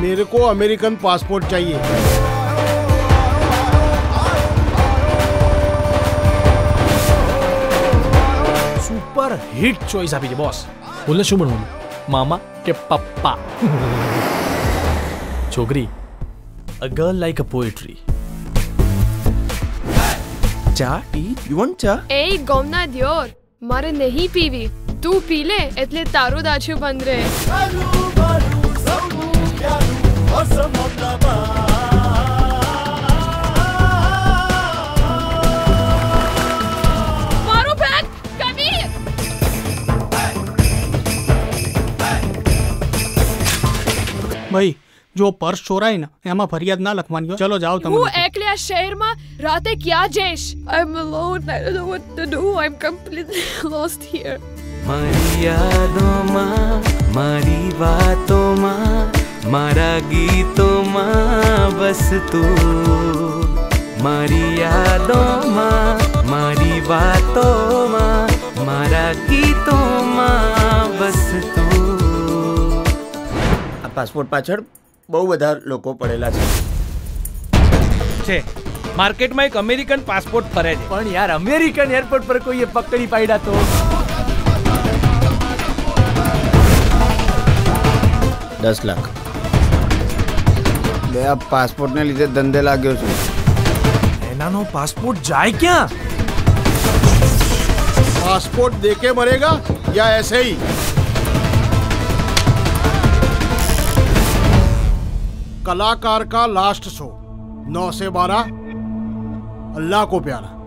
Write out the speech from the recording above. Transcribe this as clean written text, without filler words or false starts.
मेरे को American passport चाहिए। सुपर हिट चॉइस आपी बॉस। बोले शू बनू मामा के पप्पा। छोकरी a girl like a poetry. Cha, tea? You want cha? Hey, ગોમના દિયોર, મારે નહીં પીવી. તું પી લે એટલે તારું દાછું બંધ રહે. મારું બેગ કબીર. ભાઈ જો પર્સ ચોરાય ને એમાં ફરિયાદ ના લખવાની હોય. ચલો જાઓ તમે. હું એકલી આ શહેરમાં રાતે ક્યાં જઈશ? I'm alone. I don't know what to do. I'm completely lost here. મારી યાદોમાં, મારી વાતોમાં, મારા ગીતોમાં બસ તું. મારી યાદોમાં, મારી વાતોમાં, મારા ગીતોમાં બસ તું. આ પાસપોર્ટ પાછળ બહુ બધા લોકો પડેલા છે. માર્કેટમાં એક અમેરિકન પાસપોર્ટ ફરે છે, પણ યાર અમેરિકન એરપોર્ટ પર કોઈએ પકડી પાડ્યા તો 10 લાખ. બે આ પાસપોર્ટ ને લીધે ધંધે લાગ્યો છું. એનાનો પાસપોર્ટ જાય ક્યાં? पासपोर्ट देके मरेगा या ऐसे ही? कलाकार का लास्ट शो 9 से 12, अल्लाह को प्यारा.